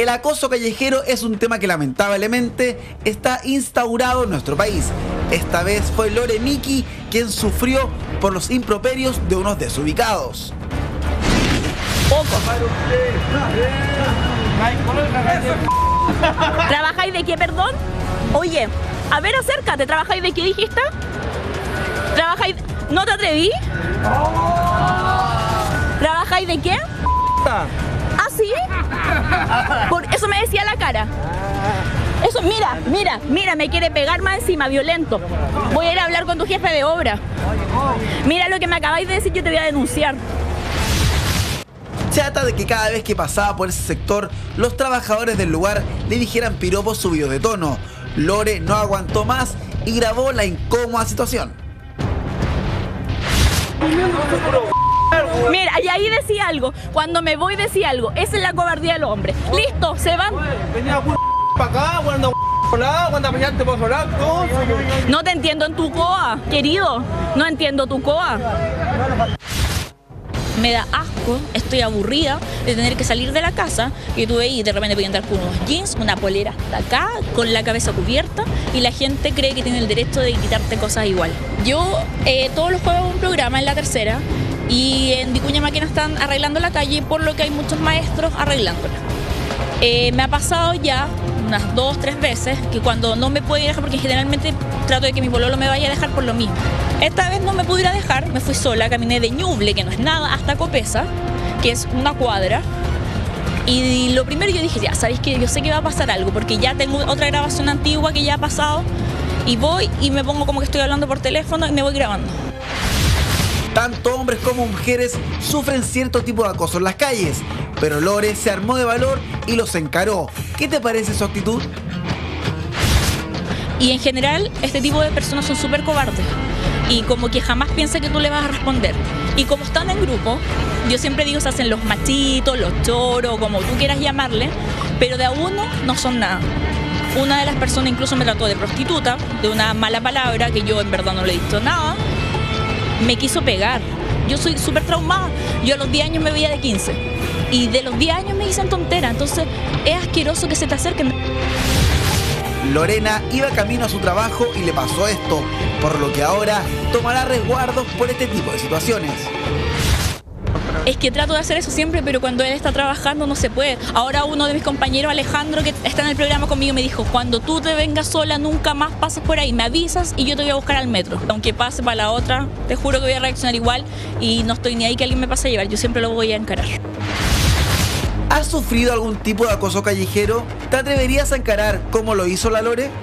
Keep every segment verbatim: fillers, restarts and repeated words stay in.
El acoso callejero es un tema que lamentablemente está instaurado en nuestro país. Esta vez fue Lore Miki quien sufrió por los improperios de unos desubicados. ¿Trabajáis de qué, perdón? Oye, a ver, acércate, ¿trabajáis de qué dijiste? ¿Trabajáis? ¿No te atreví? ¿Trabajáis de qué? ¿Ah, sí? Por eso me decía la cara. Eso, mira, mira, mira, me quiere pegar más encima, violento. Voy a ir a hablar con tu jefe de obra. Mira lo que me acabáis de decir, yo te voy a denunciar. Chata de que cada vez que pasaba por ese sector, los trabajadores del lugar le dijeran piropos subidos de tono. Lore no aguantó más y grabó la incómoda situación. Mira, y ahí decía algo. Cuando me voy decía algo. Esa es la cobardía del hombre. Listo, se van. Venía para acá, cuando cuando apoyaste por solar, todo. No te entiendo en tu coa, querido. No entiendo tu coa. Me da asco, estoy aburrida de tener que salir de la casa y tú veis y de repente voy a entrar con unos jeans, una polera hasta acá, con la cabeza cubierta y la gente cree que tiene el derecho de quitarte cosas igual. Yo eh, todos los jueves hago un programa en La Tercera y en Vicuña Maquena están arreglando la calle, por lo que hay muchos maestros arreglándola. Eh, me ha pasado ya unas dos, tres veces que cuando no me puedo ir a dejar, porque generalmente trato de que mi pololo me vaya a dejar por lo mismo. Esta vez no me pude ir a dejar, me fui sola, caminé de Ñuble, que no es nada, hasta Copesa, que es una cuadra. Y lo primero yo dije, ya, ¿sabéis qué? Yo sé que va a pasar algo, porque ya tengo otra grabación antigua que ya ha pasado. Y voy y me pongo como que estoy hablando por teléfono y me voy grabando. Tanto hombres como mujeres sufren cierto tipo de acoso en las calles, pero Lore se armó de valor y los encaró. ¿Qué te parece su actitud? Y en general, este tipo de personas son súper cobardes y como que jamás piensa que tú le vas a responder. Y como están en grupo, yo siempre digo, se hacen los machitos, los choros, como tú quieras llamarle, pero de a uno no son nada. Una de las personas incluso me trató de prostituta, de una mala palabra que yo en verdad no le he dicho nada. Me quiso pegar. Yo soy súper traumada. Yo a los diez años me veía de quince. Y de los diez años me dicen tontera. Entonces es asqueroso que se te acerquen. Lorena iba camino a su trabajo y le pasó esto, por lo que ahora tomará resguardos por este tipo de situaciones. Es que trato de hacer eso siempre, pero cuando él está trabajando no se puede. Ahora uno de mis compañeros, Alejandro, que está en el programa conmigo, me dijo, cuando tú te vengas sola, nunca más pases por ahí, me avisas y yo te voy a buscar al metro. Aunque pase para la otra, te juro que voy a reaccionar igual y no estoy ni ahí que alguien me pase a llevar, yo siempre lo voy a encarar. ¿Has sufrido algún tipo de acoso callejero? ¿Te atreverías a encarar como lo hizo la Lore?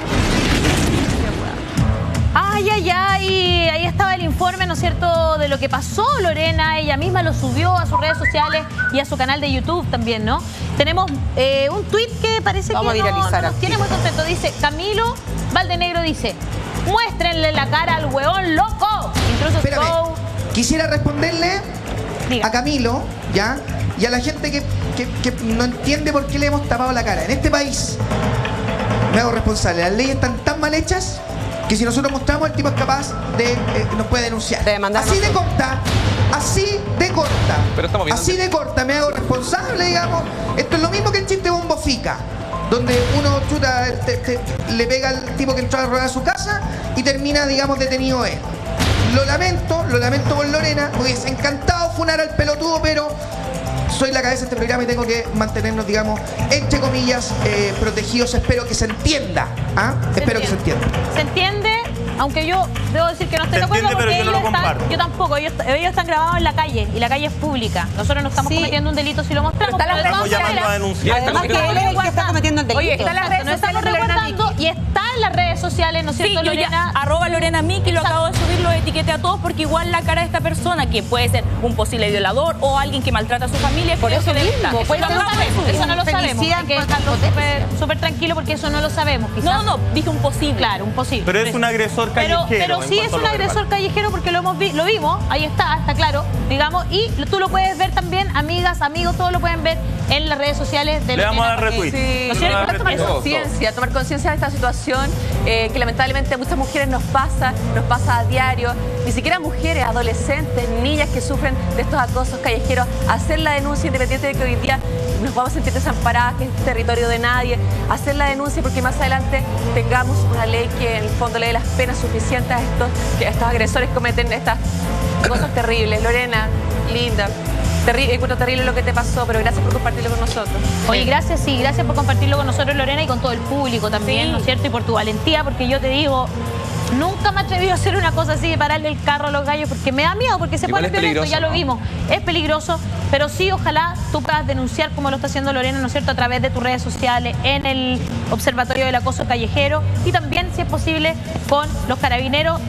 Ay, ay, ay, ahí estaba el informe, ¿no es cierto?, de lo que pasó Lorena. Ella misma lo subió a sus redes sociales y a su canal de YouTube también, ¿no? Tenemos eh, un tuit que parece Vamos que a viralizar no, no nos tiene muy contento. Dice, Camilo Valdenegro dice, muéstrenle la cara al hueón loco. Intrusos Go. Quisiera responderle Diga. a Camilo, ¿ya? Y a la gente que, que, que no entiende por qué le hemos tapado la cara. En este país, me hago responsable, las leyes están tan mal hechas que si nosotros mostramos, el tipo es capaz de, eh, nos puede denunciar. De demandar así de corta, así de corta, Pero estamos viendo así de corta, me hago responsable, digamos. Esto es lo mismo que el chiste Bombo Fica, donde uno chuta, te, te, le pega al tipo que entró a robar a su casa y termina, digamos, detenido él. Lo lamento, lo lamento por Lorena, me hubiese encantado funar al pelotudo, pero soy la cabeza de este programa y tengo que mantenernos, digamos, entre comillas, eh, protegidos. Espero que se entienda. ¿Ah? Se Espero entiende. que se entienda. Se entiende, aunque yo debo decir que no estoy de acuerdo entiende, porque pero yo ellos no lo están, comparto. yo tampoco, ellos, ellos están grabados en la calle y la calle es pública. Nosotros no estamos Sí. cometiendo un delito si lo mostramos. Pero está la pero de Estamos todas llamando a maneras, denunciar. Además que él es el que está cometiendo el delito. Oye, está en las redes No sociales estamos de Lorena resguardando Miki. Y está en las redes sociales, ¿no es Sí, cierto, yo Lorena? ya, arroba Lorena Miki, lo acabo de subir, lo etiqueté a todos porque igual la cara de esta persona, que puede ser un posible violador o alguien que maltrata a su familia, Por creo eso que debe mismo, estar. puede Lo ser un acabo de femicida. subir. Eso no lo sabemos. Femicida Hay que por dejarlo potencia. súper súper tranquilo porque eso no lo sabemos. Quizás. No, no, no, dije un posible. Claro, un posible. Pero es un agresor agresor pero, callejero. pero en sí es cuanto a un lo verbal. agresor callejero porque lo hemos vi, lo vimos, ahí está, está claro, digamos, y tú lo puedes ver también, amigas, amigos, todos lo pueden ver en las redes sociales de Le vamos a dar Lorena, retweet. porque- Sí, ¿no es es cierto? para tomar Todos, conciencia, tomar conciencia de esta situación eh, que lamentablemente a muchas mujeres nos pasa, nos pasa a diario, ni siquiera mujeres, adolescentes, niñas que sufren de estos acosos callejeros, hacer la denuncia independiente de que hoy día nos vamos a sentir desamparadas, que es territorio de nadie, hacer la denuncia porque más adelante tengamos una ley que en el fondo le dé las penas suficientes a estos, que estos agresores cometen estas cosas terribles. Lorena, linda. Terrible, encuentro terrible lo que te pasó, pero gracias por compartirlo con nosotros. Oye, gracias, sí, gracias por compartirlo con nosotros, Lorena, y con todo el público también, Sí. ¿no es cierto? Y por tu valentía, porque yo te digo, nunca me he atrevido a hacer una cosa así de pararle el carro a los gallos, porque me da miedo, porque se Igual ponen es violentos, ya peligroso, lo ¿no? vimos. Es peligroso, pero sí, ojalá tú puedas denunciar como lo está haciendo Lorena, ¿no es cierto?, a través de tus redes sociales, en el Observatorio del Acoso Callejero, y también, si es posible, con los carabineros.